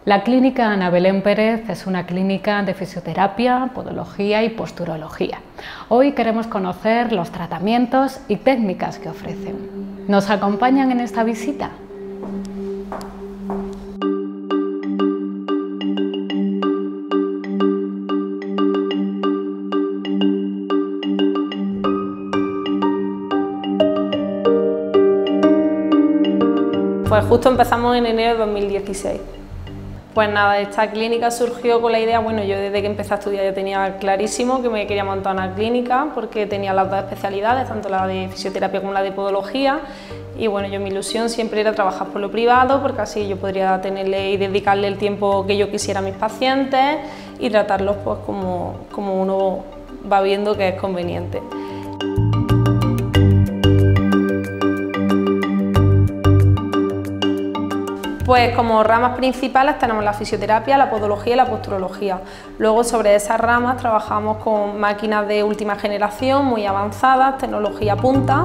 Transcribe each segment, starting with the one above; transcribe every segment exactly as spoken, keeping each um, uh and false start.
La clínica Ana Belén Pérez es una clínica de fisioterapia, podología y posturología. Hoy queremos conocer los tratamientos y técnicas que ofrecen. ¿Nos acompañan en esta visita? Pues justo empezamos en enero de dos mil dieciséis. Pues nada, esta clínica surgió con la idea, bueno, yo desde que empecé a estudiar ya tenía clarísimo que me quería montar una clínica porque tenía las dos especialidades, tanto la de fisioterapia como la de podología, y bueno, yo mi ilusión siempre era trabajar por lo privado porque así yo podría tenerle y dedicarle el tiempo que yo quisiera a mis pacientes y tratarlos pues como, como uno va viendo que es conveniente. Pues como ramas principales tenemos la fisioterapia, la podología y la posturología. Luego sobre esas ramas trabajamos con máquinas de última generación, muy avanzadas, tecnología punta.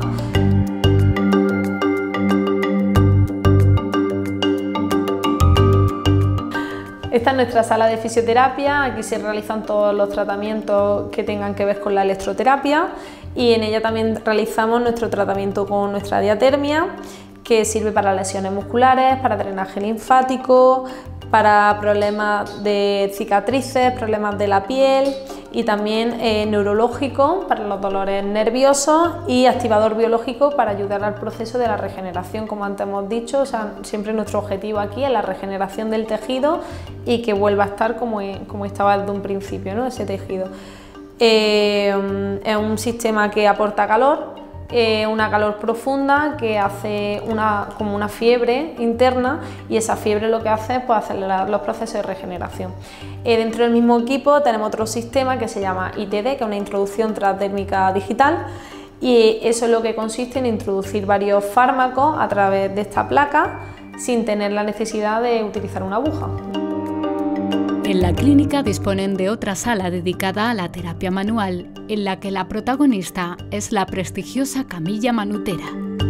Esta es nuestra sala de fisioterapia, aquí se realizan todos los tratamientos que tengan que ver con la electroterapia y en ella también realizamos nuestro tratamiento con nuestra diatermia, que sirve para lesiones musculares, para drenaje linfático, para problemas de cicatrices, problemas de la piel y también eh, neurológico para los dolores nerviosos y activador biológico para ayudar al proceso de la regeneración, como antes hemos dicho. O sea, siempre nuestro objetivo aquí es la regeneración del tejido y que vuelva a estar como, como estaba desde un principio, ¿no? Ese tejido. Eh, es un sistema que aporta calor. Eh, una calor profunda que hace una, como una fiebre interna y esa fiebre lo que hace es pues, acelerar los procesos de regeneración. Eh, dentro del mismo equipo tenemos otro sistema que se llama I T D, que es una introducción transdérmica digital, y eso es lo que consiste en introducir varios fármacos a través de esta placa sin tener la necesidad de utilizar una aguja. En la clínica disponen de otra sala dedicada a la terapia manual, en la que la protagonista es la prestigiosa camilla manutera.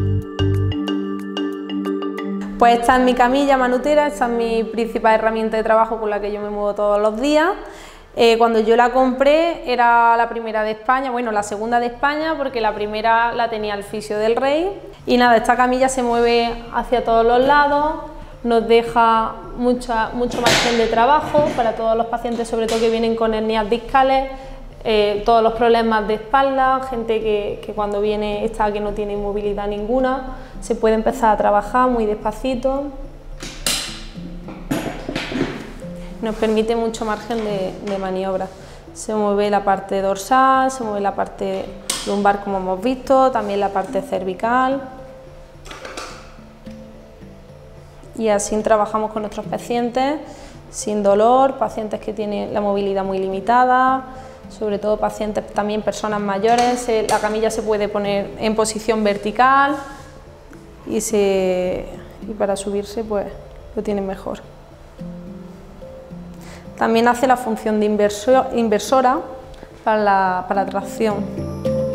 Pues esta es mi camilla manutera, esta es mi principal herramienta de trabajo con la que yo me muevo todos los días. Eh, cuando yo la compré era la primera de España, bueno, la segunda de España porque la primera la tenía el Fisio del Rey. Y nada, esta camilla se mueve hacia todos los lados, nos deja mucha, mucho margen de trabajo para todos los pacientes, sobre todo que vienen con hernias discales, eh, todos los problemas de espalda, gente que, que cuando viene está que no tiene inmovilidad ninguna, se puede empezar a trabajar muy despacito. Nos permite mucho margen de, de maniobra. Se mueve la parte dorsal, se mueve la parte lumbar como hemos visto, también la parte cervical. Y así trabajamos con nuestros pacientes sin dolor, pacientes que tienen la movilidad muy limitada, sobre todo pacientes, también personas mayores. La camilla se puede poner en posición vertical y, se, y para subirse pues lo tienen mejor. También hace la función de inversor, inversora para la, para la tracción.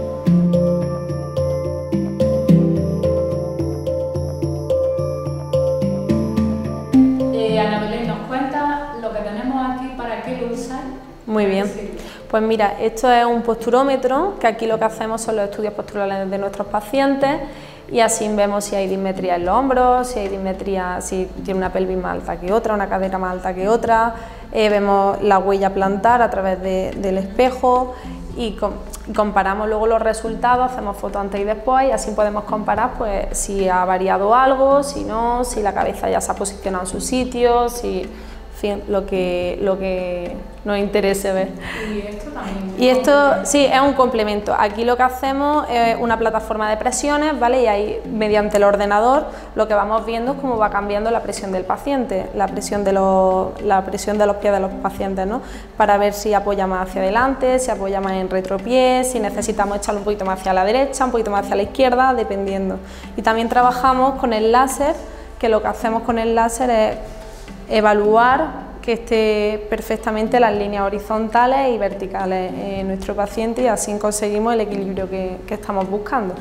Muy bien, pues mira, esto es un posturómetro, que aquí lo que hacemos son los estudios posturales de nuestros pacientes y así vemos si hay dismetría en los hombros, si hay dismetría, si tiene una pelvis más alta que otra, una cadera más alta que otra, eh, vemos la huella plantar a través de, del espejo y, com y comparamos luego los resultados, hacemos fotos antes y después y así podemos comparar pues, si ha variado algo, si no, si la cabeza ya se ha posicionado en su sitio, si... Fin, lo que, lo que nos interese ver. ¿Y esto también? Y esto sí, es un complemento. Aquí lo que hacemos es una plataforma de presiones, ¿vale? Y ahí, mediante el ordenador, lo que vamos viendo es cómo va cambiando la presión del paciente, la presión de los, la presión de los pies de los pacientes, ¿no? Para ver si apoya más hacia adelante, si apoya más en retropié, si necesitamos echarlo un poquito más hacia la derecha, un poquito más hacia la izquierda, dependiendo. Y también trabajamos con el láser, que lo que hacemos con el láser es evaluar que esté perfectamente las líneas horizontales y verticales en nuestro paciente y así conseguimos el equilibrio que, que estamos buscando.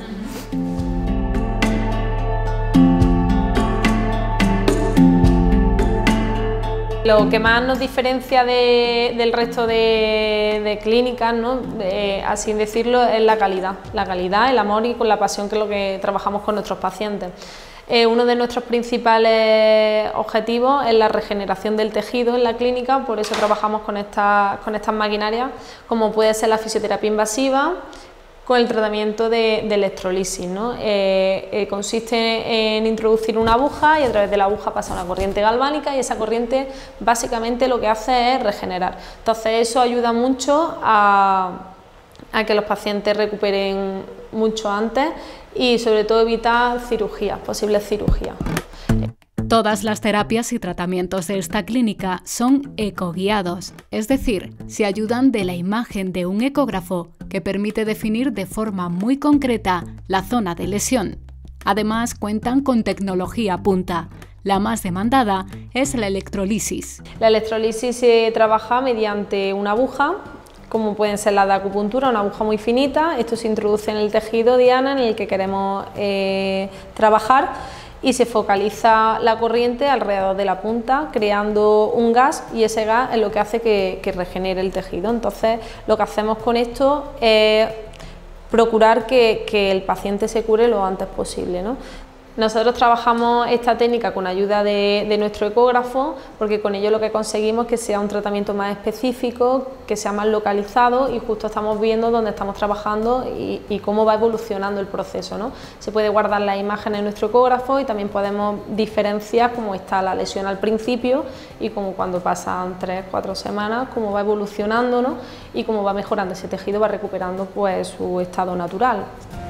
Lo que más nos diferencia de, del resto de, de clínicas, ¿no? eh, así decirlo, es la calidad, la calidad, el amor y con la pasión que es lo que trabajamos con nuestros pacientes. Eh, uno de nuestros principales objetivos es la regeneración del tejido en la clínica, por eso trabajamos con, esta, con estas maquinarias, como puede ser la fisioterapia invasiva, con el tratamiento de, de electrolisis, ¿no? eh, eh, consiste en introducir una aguja y a través de la aguja pasa una corriente galvánica y esa corriente básicamente lo que hace es regenerar. Entonces eso ayuda mucho a, a que los pacientes recuperen mucho antes y sobre todo evitar cirugías, posibles cirugías. Todas las terapias y tratamientos de esta clínica son ecoguiados, es decir, se ayudan de la imagen de un ecógrafo que permite definir de forma muy concreta la zona de lesión. Además, cuentan con tecnología punta. La más demandada es la electrolisis. La electrolisis se trabaja mediante una aguja, como pueden ser las de acupuntura, una aguja muy finita. Esto se introduce en el tejido diana en el que queremos eh, trabajar y se focaliza la corriente alrededor de la punta, creando un gas, y ese gas es lo que hace que, que regenere el tejido. Entonces, lo que hacemos con esto es procurar que, que el paciente se cure lo antes posible, ¿no? Nosotros trabajamos esta técnica con ayuda de, de nuestro ecógrafo, porque con ello lo que conseguimos es que sea un tratamiento más específico, que sea más localizado, y justo estamos viendo dónde estamos trabajando y, y cómo va evolucionando el proceso, ¿no? Se puede guardar la imagen en nuestro ecógrafo y también podemos diferenciar cómo está la lesión al principio y cómo cuando pasan tres, cuatro semanas, cómo va evolucionando, ¿no? Y cómo va mejorando ese tejido, va recuperando pues su estado natural.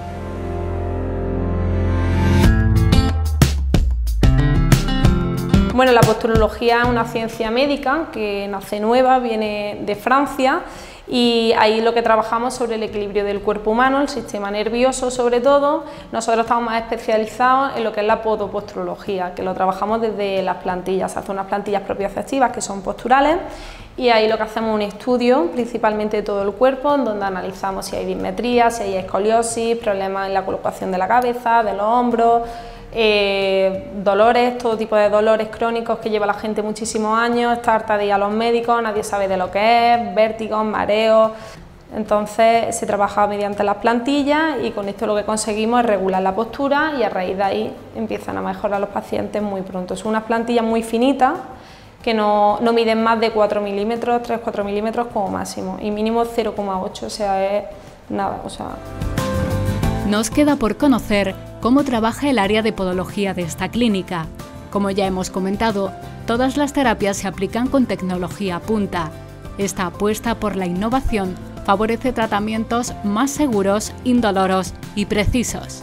Bueno, la posturología es una ciencia médica que nace nueva, viene de Francia, y ahí lo que trabajamos sobre el equilibrio del cuerpo humano, el sistema nervioso sobre todo. Nosotros estamos más especializados en lo que es la podoposturología, que lo trabajamos desde las plantillas, se hacen unas plantillas propioceptivas que son posturales, y ahí lo que hacemos es un estudio principalmente de todo el cuerpo, en donde analizamos si hay dismetría, si hay escoliosis, problemas en la colocación de la cabeza, de los hombros, Eh, dolores, todo tipo de dolores crónicos que lleva la gente muchísimos años, está harta de ir a los médicos, nadie sabe de lo que es, vértigos, mareos. Entonces se trabaja mediante las plantillas y con esto lo que conseguimos es regular la postura y a raíz de ahí empiezan a mejorar los pacientes muy pronto. Son unas plantillas muy finitas que no, no miden más de cuatro milímetros, tres a cuatro milímetros como máximo, y mínimo cero coma ocho, o sea, es nada, o sea... Nos queda por conocer cómo trabaja el área de podología de esta clínica. Como ya hemos comentado, todas las terapias se aplican con tecnología punta. Esta apuesta por la innovación favorece tratamientos más seguros, indoloros y precisos.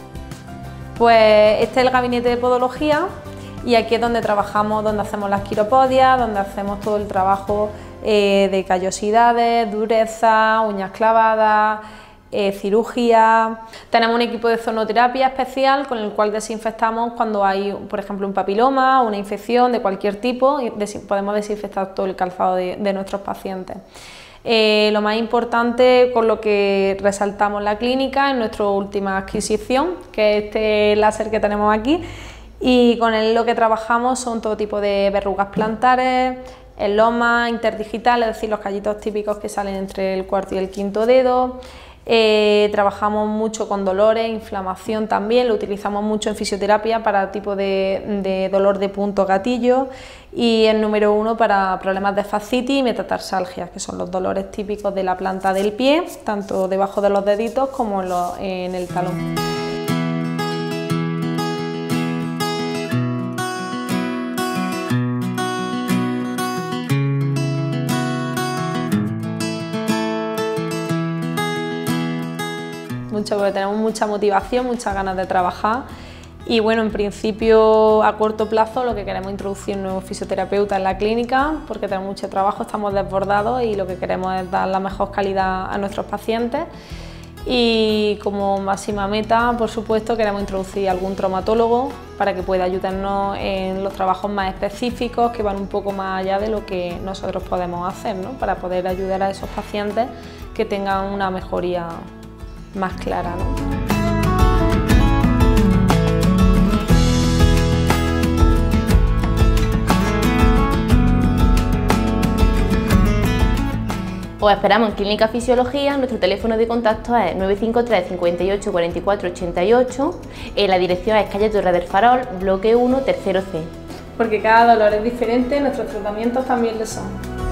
Pues este es el gabinete de podología y aquí es donde trabajamos, donde hacemos las quiropodias, donde hacemos todo el trabajo eh, de callosidades, dureza, uñas clavadas, Eh, cirugía. Tenemos un equipo de zonoterapia especial con el cual desinfectamos cuando hay, por ejemplo, un papiloma o una infección de cualquier tipo, y des podemos desinfectar todo el calzado de, de nuestros pacientes. Eh, lo más importante con lo que resaltamos la clínica es nuestra última adquisición, que es este láser que tenemos aquí, y con él lo que trabajamos son todo tipo de verrugas plantares, elomas, interdigital, es decir, los callitos típicos que salen entre el cuarto y el quinto dedo. Eh, trabajamos mucho con dolores, inflamación también, lo utilizamos mucho en fisioterapia para tipo de, de dolor de punto gatillo, y el número uno para problemas de fascitis y metatarsalgia, que son los dolores típicos de la planta del pie, tanto debajo de los deditos como en, lo, en el talón. Mucho, porque tenemos mucha motivación, muchas ganas de trabajar, y bueno, en principio a corto plazo lo que queremos es introducir un nuevo fisioterapeuta en la clínica, porque tenemos mucho trabajo, estamos desbordados y lo que queremos es dar la mejor calidad a nuestros pacientes. Y como máxima meta, por supuesto, queremos introducir algún traumatólogo para que pueda ayudarnos en los trabajos más específicos que van un poco más allá de lo que nosotros podemos hacer, ¿no? Para poder ayudar a esos pacientes que tengan una mejoría más clara, ¿no? Os esperamos en Clínica Fisiología, nuestro teléfono de contacto es nueve cinco tres, cincuenta y ocho, cuarenta y cuatro, ochenta y ocho, eh, la dirección es calle Torre del Farol, bloque uno, tercero C. Porque cada dolor es diferente, nuestros tratamientos también lo son.